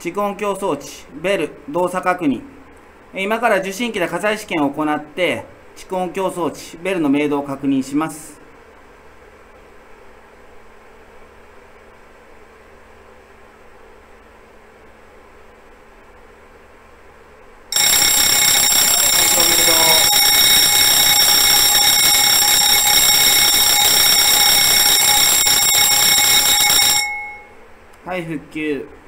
蓄音響装置、ベル、動作確認。今から受信機で火災試験を行って、蓄音響装置、ベルの明度を確認します。はい、復旧。